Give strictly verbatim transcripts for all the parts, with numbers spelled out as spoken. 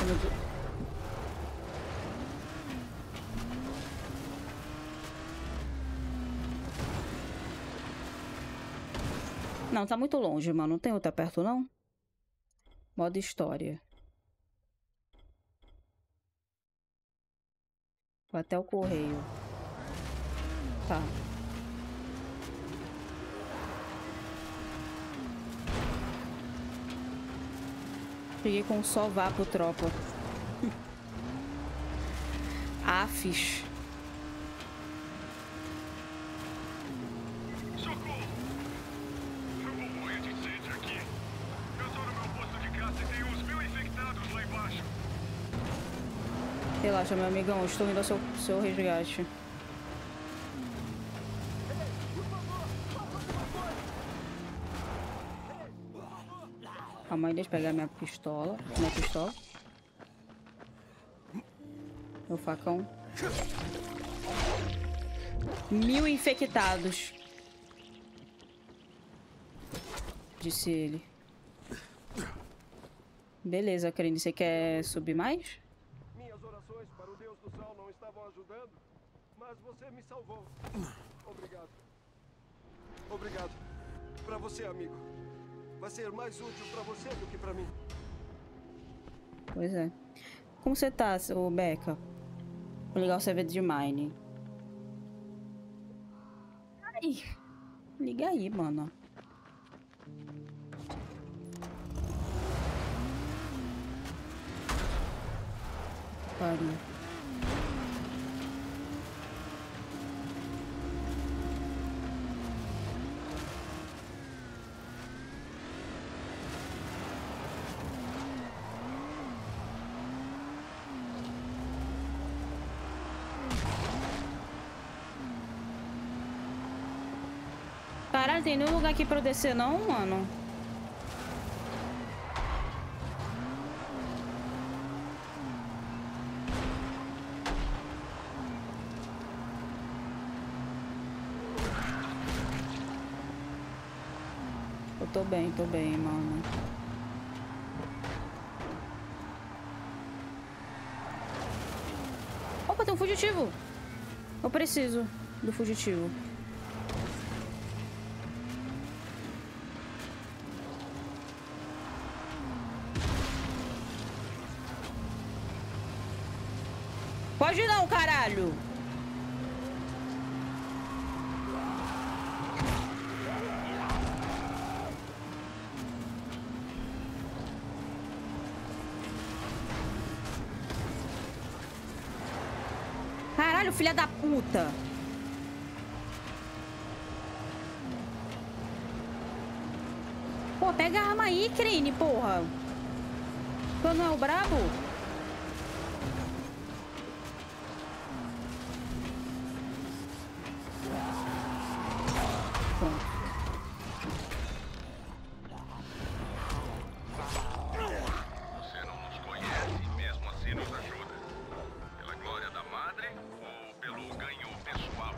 meu Deus. Não, tá muito longe, mano. Não tem outra perto, não? Modo história. Vou até o correio. Tá. Peguei com só vapo, tropa. Afis. Socorro! Eu vou morrer de sede aqui. Eu tô no meu posto de caça e tem uns mil infectados lá embaixo. Relaxa, meu amigão. Estou indo ao seu, seu resgate. Calma aí, deixa eu pegar minha pistola. Minha pistola. Meu facão. Mil infectados. Disse ele. Beleza, Karine. Você quer subir mais? Minhas orações para o Deus do Sol não estavam ajudando, mas você me salvou. Obrigado. Obrigado. Para você, amigo. Vai ser mais útil para você do que para mim. Pois é. Como você tá, ô Becca? Vou ligar o server de Mine. Ai. Liga aí, mano. Pariu. Caralho, tem nenhum lugar aqui pra eu descer não, mano? Eu tô bem, tô bem, mano. Opa, tem um fugitivo! Eu preciso do fugitivo. Pode não, caralho! Caralho, filha da puta! Pô, pega a arma aí, Crane, porra! Tu não é o brabo? Você não nos conhece e mesmo assim nos ajuda. Pela glória da madre ou pelo ganho pessoal?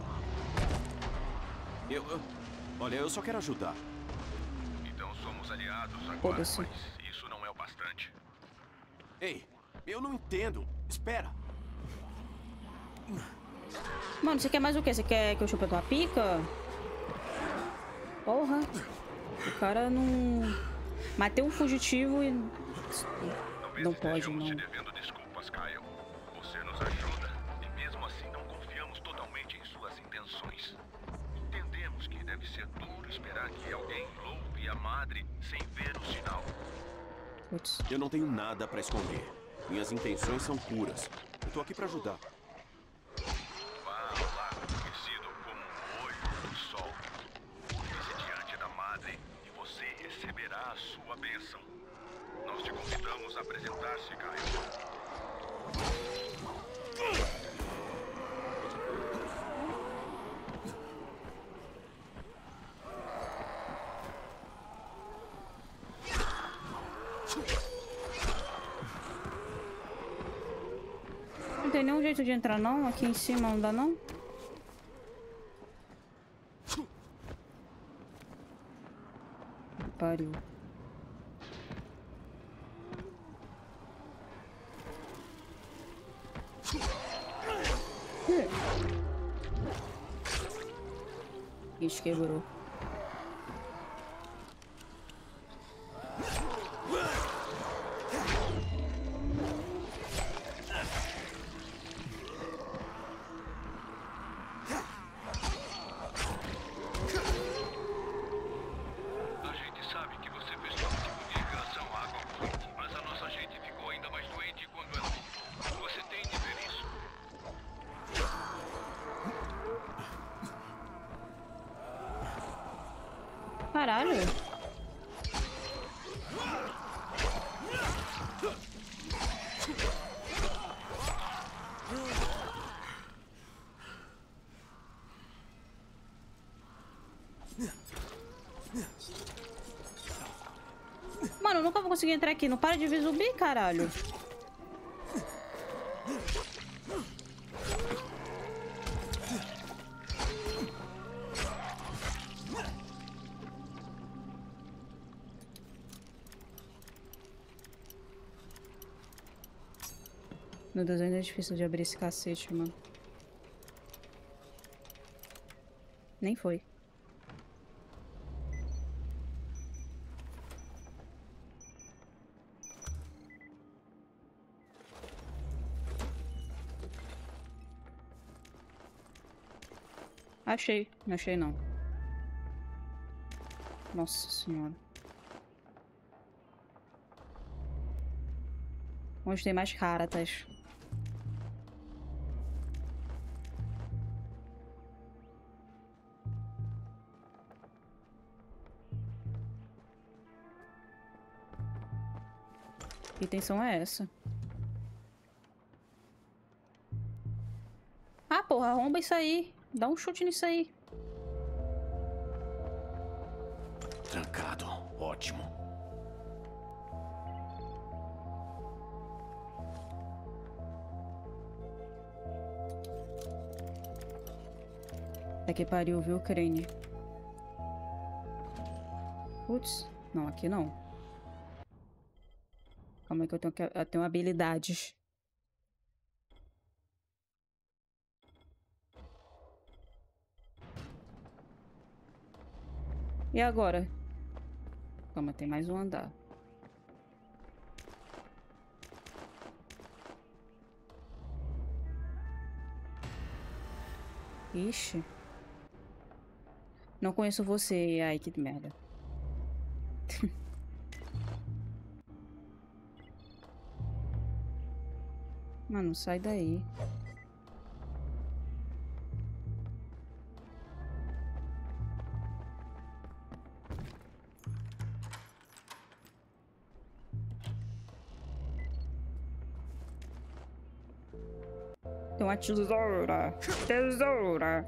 Eu, eu... Olha, eu só quero ajudar. Então somos aliados agora, Foda-se. mas isso não é o bastante. Ei, eu não entendo. Espera. Mano, você quer mais o quê? Você quer que eu chupe a tua pica? Porra. O cara não... Matei um fugitivo e... Não pode, Estejamos te não. devendo desculpas, Kyle. Você nos ajuda e mesmo assim não confiamos totalmente em suas intenções. Entendemos que deve ser duro esperar que alguém louve a madre sem ver o sinal. Putz. Eu não tenho nada pra esconder. Minhas intenções são puras. Eu tô aqui pra ajudar. Vá ao lago conhecido como o Olho do Sol. Pise diante da madre e você receberá a sua bênção. Nós te convidamos a apresentar-se, Kyle. Não tem nenhum jeito de entrar, não? Aqui em cima não dá, não? Pariu. Ixi, quebrou. A gente sabe que você fez todo tipo de reação à água quente, mas a nossa gente ficou ainda mais doente quando ela voltou. Você tem de ver isso. Caralho. Mano, eu nunca vou conseguir entrar aqui. Não para de ver zumbi, caralho. Meu Deus, ainda é difícil de abrir esse cacete, mano. Nem foi. Achei. Não achei, não. Nossa senhora. Onde tem mais caratas? Que intenção é essa? Ah, porra, arromba isso aí. Dá um chute nisso aí. Trancado. Ótimo. Até que pariu, viu, Crane? Putz. Não, aqui não. Calma aí que eu tenho, que... eu tenho habilidades. E agora? Calma, tem mais um andar. Ixi. Não conheço você. Ai, que merda. Mano, sai daí. Tem uma tesoura. Tesoura.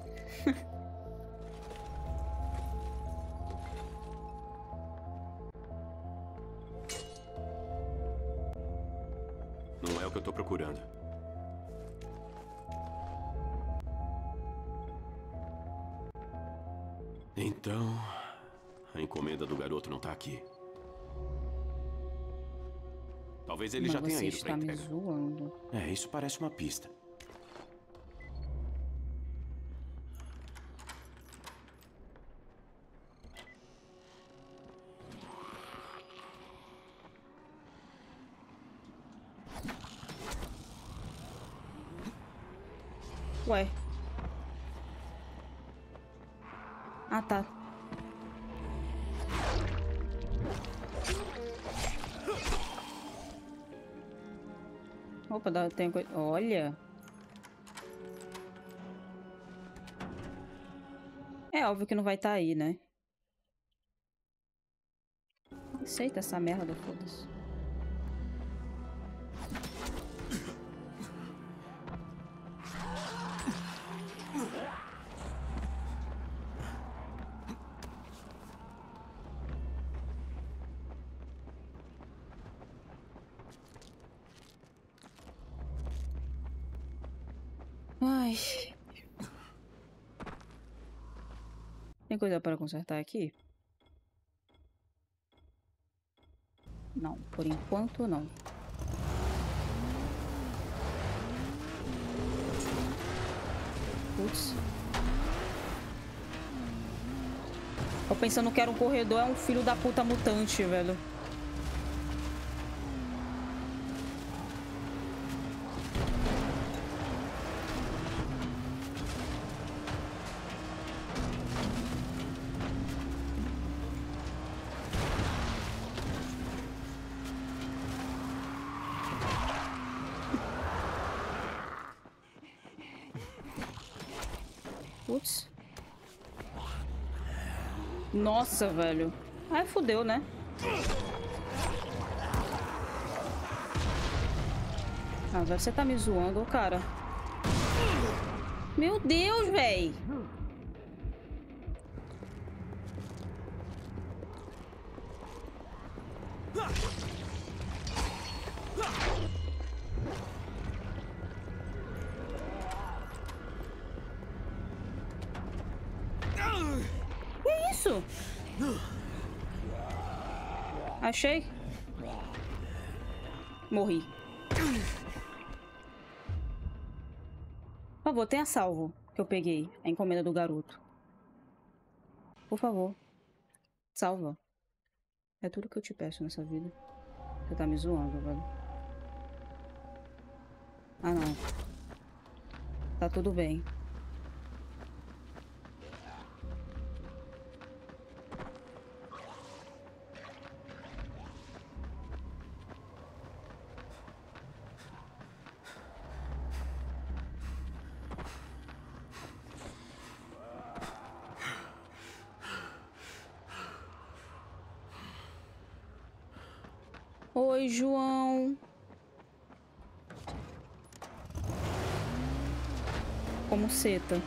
Não é o que eu tô procurando. Então, a encomenda do garoto não tá aqui. Talvez ele Mas já tenha você ido pra está me entrega. zoando. É, isso parece uma pista. Ué. Ah, tá. Opa, dá, tem coisa... Olha. É óbvio que não vai estar aí, né? Aceita essa merda, foda-se. Ai. Tem coisa para consertar aqui? Não, por enquanto não. Putz. Tô pensando que era um corredor, é um filho da puta mutante, velho. Putz. Nossa, velho. Ai, fudeu, né? Ah, velho, você tá me zoando, cara. Meu Deus, velho. Que isso? Achei. Morri. Por favor, tenha salvo que eu peguei a encomenda do garoto. Por favor. Salva. É tudo que eu te peço nessa vida. Você tá me zoando, velho. Ah, não. Tá tudo bem. Oi, João. Como seta.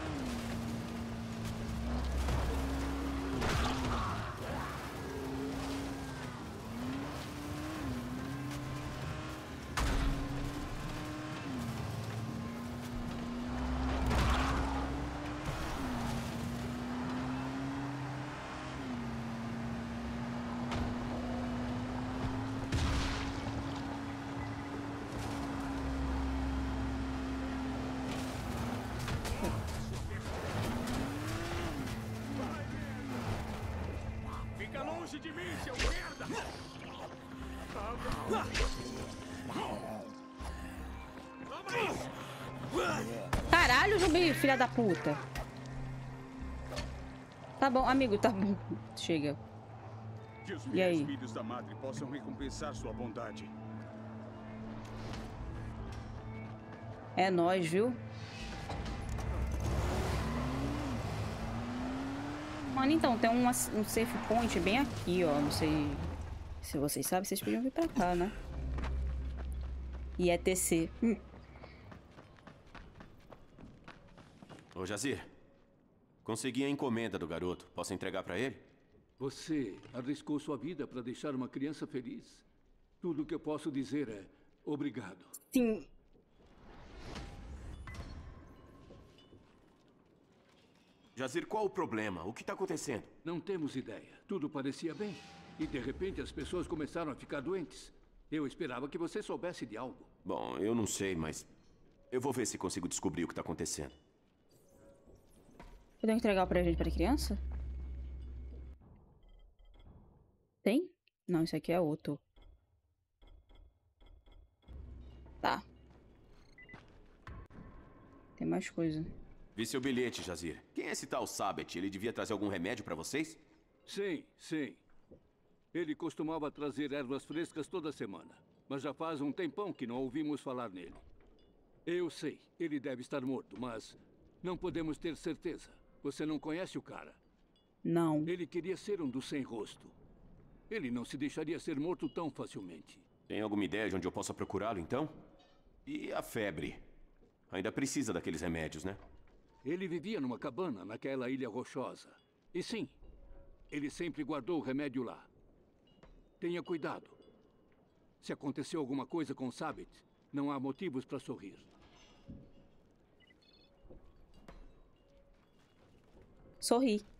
De mim, seu merda! Caralho, zumbi, filha da puta. Tá bom, amigo, tá bom. Chega. Que os E aí? filhos da madre possam recompensar sua bondade. É nóis, viu? Mano, então, tem uma, um safe point bem aqui, ó. Não sei se vocês sabem, vocês podiam vir pra cá, né? E é T C. Hum. Ô, Jazir. Consegui a encomenda do garoto. Posso entregar pra ele? Você arriscou sua vida para deixar uma criança feliz. Tudo o que eu posso dizer é obrigado. Sim. Jazir, qual o problema? O que tá acontecendo? Não temos ideia. Tudo parecia bem. E de repente as pessoas começaram a ficar doentes. Eu esperava que você soubesse de algo. Bom, eu não sei, mas eu vou ver se consigo descobrir o que tá acontecendo. Podemos entregar o presente pra criança? Tem? Não, isso aqui é outro. Tá. Tem mais coisa. Vi seu bilhete, Jazir. Quem é esse tal Sabet? Ele devia trazer algum remédio pra vocês? Sim, sim. Ele costumava trazer ervas frescas toda semana. Mas já faz um tempão que não ouvimos falar nele. Eu sei, ele deve estar morto, mas não podemos ter certeza. Você não conhece o cara? Não. Ele queria ser um dos sem rosto. Ele não se deixaria ser morto tão facilmente. Tem alguma ideia de onde eu possa procurá-lo, então? E a febre? Ainda precisa daqueles remédios, né? Ele vivia numa cabana naquela ilha rochosa. E sim, ele sempre guardou o remédio lá. Tenha cuidado. Se aconteceu alguma coisa com Sabet, não há motivos para sorrir. Sorri.